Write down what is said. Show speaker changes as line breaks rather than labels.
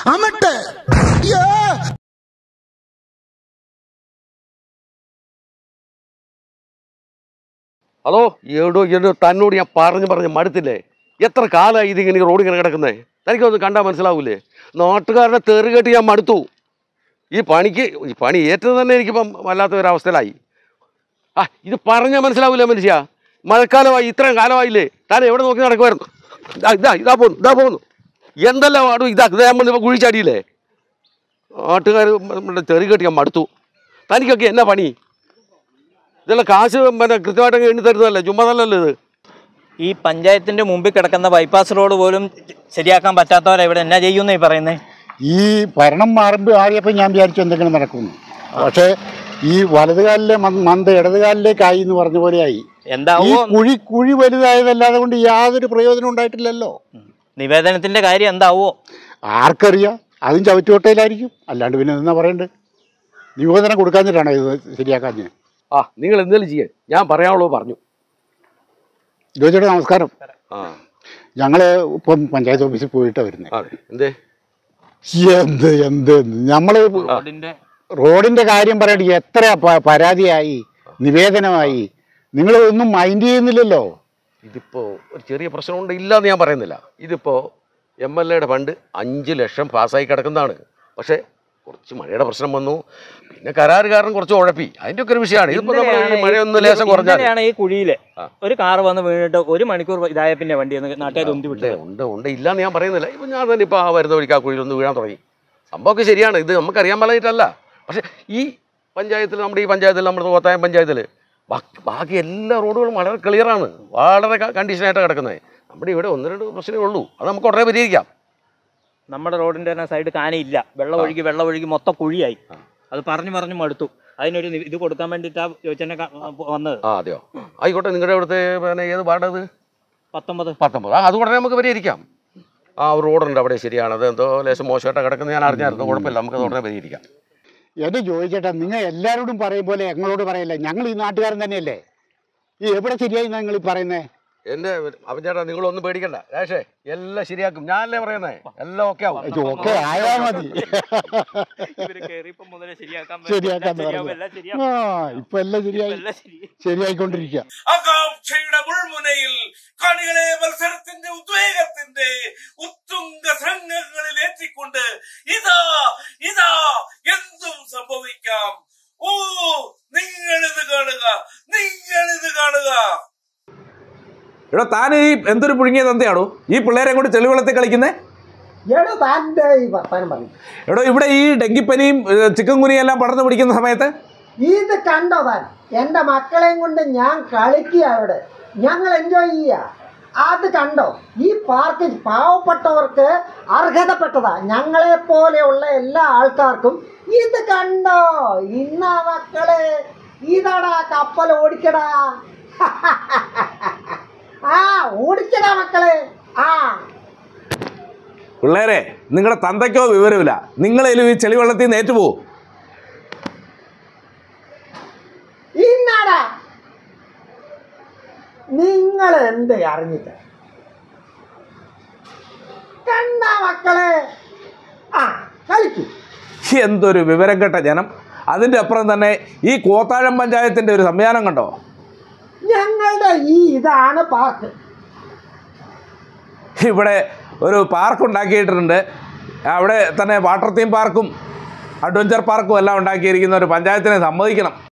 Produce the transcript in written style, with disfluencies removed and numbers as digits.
അമട്ടെ.
Hello, എടോ തന്നോട് ഞാൻ പറഞ്ഞ് മടുത്തില്ലേ? എത്ര കാലമായി ഇതിങ്ങനെ റോഡ് ഇങ്ങനെ കിടക്കുന്നേ? തനിക്കൊന്നും കണ്ടാൽ മനസ്സിലാവൂലേ? നാട്ടുകാരുടെ തെറി കേട്ട് ഞാൻ മടുത്തു. ഈ പണി ഏറ്റത് തന്നെ എനിക്കിപ്പം വല്ലാത്ത ഒരവസ്ഥയിലായി. ഇത് പറഞ്ഞാൽ മനസ്സിലാവൂലേ മനുഷ്യ? മഴക്കാലമായി, ഇത്രയും കാലമായില്ലേ? താൻ എവിടെ നോക്കി നടക്കുമായിരുന്നു? ഇതാ പോകുന്നു എന്തെല്ലാം ആടും നമ്മൾ കുഴിച്ചാടിയില്ലേ? നാട്ടുകാർ തെറി കേട്ട് ഞാൻ മടുത്തു. തനിക്കൊക്കെ എന്നാ പണി? ഇതെല്ലാം കാശ് കൃത്യമായിട്ട് എണ്ണി തരുന്നതല്ലേ, ചുമ്മാതല്ലല്ലോ ഇത്.
ഈ പഞ്ചായത്തിന്റെ മുമ്പിൽ കിടക്കുന്ന ബൈപ്പാസ് റോഡ് പോലും ശരിയാക്കാൻ പറ്റാത്തവരെ ഇവിടെ എന്നാ ചെയ്യുന്നേ പറയുന്നത്?
ഈ ഭരണം മാറിയപ്പോൾ ഞാൻ വിചാരിച്ചു എന്തെങ്കിലും നടക്കുന്നു. പക്ഷേ ഈ വലതുകാലിലെ മന്ത് ഇടതുകാലിലേക്കായി എന്ന് പറഞ്ഞ പോലെയായി.
എന്താവോ
കുഴി വലുതായതല്ലാതെ കൊണ്ട് യാതൊരു പ്രയോജനം ഉണ്ടായിട്ടില്ലല്ലോ.
നിവേദനത്തിന്റെ കാര്യം എന്താവോ
ആർക്കറിയാം? അതും ചവറ്റുകൊട്ടയിലായിരിക്കും. അല്ലാണ്ട് പിന്നെ എന്നാ പറയണ്ടത്? നിവേദനം കൊടുക്കാഞ്ഞിട്ടാണോ ഇത് ശരിയാക്കാഞ്ഞ്?
നിങ്ങൾ എന്തെങ്കിലും ചെയ്യാൻ ഞാൻ പറയാനുള്ളത് പറഞ്ഞു.
ജോജേട്ടാ നമസ്കാരം. ഞങ്ങൾ ഇപ്പം പഞ്ചായത്ത് ഓഫീസിൽ പോയിട്ടാണ് വരുന്നത്. എന്ത് നമ്മള് റോഡിന്റെ കാര്യം പറയട്ടെ, എത്ര പരാതിയായി, നിവേദനമായി, നിങ്ങൾ ഒന്നും മൈൻഡ് ചെയ്യുന്നില്ലല്ലോ.
ഇതിപ്പോ ഒരു ചെറിയ പ്രശ്നമുണ്ട്, ഇല്ലാന്ന് ഞാൻ പറയുന്നില്ല. ഇതിപ്പോ MLA ഫണ്ട് 5 ലക്ഷം പാസ്സായി കിടക്കുന്നതാണ്. പക്ഷേ കുറച്ച് മഴയുടെ പ്രശ്നം വന്നു, പിന്നെ കരാറുകാരൻ കുറച്ച് ഉഴപ്പി, അതിന്റെ ഒക്കെ ഒരു വിഷയമാണ്. ഇതിപ്പോ മഴയൊന്നും ലേശം കുറഞ്ഞാണ്.
ഈ കുഴിയില് ഒരു കാർ വന്ന് വീണിട്ട് 1 മണിക്കൂർ ഇതായ പിന്നെ വണ്ടി നാട്ടുകാർ
ഉണ്ട് ഇല്ലാന്ന് ഞാൻ പറയുന്നില്ല. ഇപ്പൊ ഞാൻ തന്നെ ഇപ്പൊ വരുന്ന വഴിക്ക് ആ കുഴിയിലൊന്ന് വീഴാൻ തുടങ്ങി. സംഭവമൊക്കെ ശരിയാണ്, ഇത് നമുക്കറിയാൻ പാടിയിട്ടല്ല. പക്ഷെ ഈ പഞ്ചായത്തിൽ, നമ്മുടെ ഈ പഞ്ചായത്തിൽ, നമ്മുടെ കോത്തായം പഞ്ചായത്തിൽ ബാക്കി എല്ലാ റോഡുകളും വളരെ ക്ലിയറാണ്, വളരെ കണ്ടീഷനായിട്ടാണ് കിടക്കുന്നത്. നമ്മുടെ ഇവിടെ 1-2 പ്രശ്നമേ ഉള്ളൂ, അത് നമുക്ക് ഉടനെ പരിഹരിക്കാം.
നമ്മുടെ റോഡിന്റെ തന്നെ സൈഡ് കാനയില്ല, വെള്ളം ഒഴുകി മൊത്തം കുഴിയായി. അത് പറഞ്ഞു മടുത്തു. അതിനൊരു ഇത് കൊടുക്കാൻ വേണ്ടിയിട്ടാ ചോദിച്ചെന്നെ വന്നത്.
അതെയോ? ആയിക്കോട്ടെ. നിങ്ങളുടെ ഇവിടുത്തെ പിന്നെ ഏത് വാർഡത്?
19.
അത് ഉടനെ നമുക്ക് പരിഹരിക്കാം. ഒരു റോഡുണ്ട് അവിടെ, ശരിയാണ്. അത് എന്തോ ലേശം മോശമായിട്ട് കിടക്കുന്നത് ഞാൻ അറിഞ്ഞായിരുന്നു. കുഴപ്പമില്ല, നമുക്ക് ഉടനെ പരിഹരിക്കാം.
എന്നെ ചോദിച്ചേട്ടാ, നിങ്ങൾ എല്ലാവരോടും പറയും പോലെ ഞങ്ങളോട് പറയല്ലേ? ഞങ്ങൾ ഈ നാട്ടുകാരൻ തന്നെയല്ലേ. ഈ എവിടെ ശരിയായി നിങ്ങൾ ഈ പറയുന്നേ?
എന്റെ അവൻ ചേട്ടാ, നിങ്ങളൊന്നും പേടിക്കണ്ട. രാഷേ, എല്ലാം ശരിയാക്കും. ഞാനല്ലേ പറയുന്നേ, എല്ലാം ഓക്കെ ആവും.
ഓക്കെ ആയാ മതി. ഇപ്പൊ എല്ലാം ശരിയായിക്കൊണ്ടിരിക്കുക.
ആകാംക്ഷയുടെ മുൾമുനയിൽ കാണികളെ മത്സരത്തിന്റെ ഉദ്വേഗത്തിന്റെ ഉത്തുംഗ സംഘങ്ങളിൽ എത്തിക്കൊണ്ട് ഇതാ എന്തും സംഭവിക്കാം. നിങ്ങളിത് കാണുക.
എടോ, താൻ ഈ എന്തൊരു പുഴുങ്ങിയ തന്തയാണോ ഈ പിള്ളേരെ കൊണ്ട് ചെളിവെള്ളത്തിൽ കളിക്കുന്നേ? എടോ, ഇവിടെ ഈ ഡെങ്കിപ്പനിയും ചിക്കൻ ഗുനിയും എല്ലാം പടർന്നു പിടിക്കുന്ന സമയത്ത്
ഇത് കണ്ടോ താൻ? എൻ്റെ മക്കളെയും കൊണ്ട് ഞാൻ കളിക്കുക, അവിടെ ഞങ്ങൾ എൻജോയ് ചെയ്യുക. അത് കണ്ടോ? ഈ പാർക്ക് പാവപ്പെട്ടവർക്ക് അർഹതപ്പെട്ടതാ, ഞങ്ങളെ പോലെയുള്ള എല്ലാ ആൾക്കാർക്കും. ഇത് കണ്ടോ? ഇന്നാ മക്കളെ, ഇതാടാ കപ്പൽ ഓടിക്കടാ. ഓടിക്കടാ മക്കളെ.
പിള്ളേരെ, നിങ്ങളുടെ തന്തയ്ക്കോ വിവരമില്ല. നിങ്ങളേലും ഈ ചെളിവെള്ളത്തിൽ നിന്ന് ഏറ്റുപോകും.
ഇന്നാടാ നിങ്ങൾ എന്ത് അറിഞ്ഞിട്ട് കണ്ട മക്കളെ, കളിക്കൂ.
എന്തൊരു വിവരം കേട്ട ജനം. അതിൻ്റെ അപ്പുറം തന്നെ ഈ കോത്താഴം പഞ്ചായത്തിൻ്റെ ഒരു സംവിധാനം കണ്ടോ?
ഞങ്ങളുടെ ഇതാണ് പാർക്ക്.
ഇവിടെ ഒരു പാർക്ക് ഉണ്ടാക്കിയിട്ടുണ്ട്. അവിടെ തന്നെ വാട്ടർ തീം പാർക്കും അഡ്വഞ്ചർ പാർക്കും എല്ലാം ഉണ്ടാക്കിയിരിക്കുന്ന ഒരു പഞ്ചായത്തിനെ സമ്മതിക്കണം.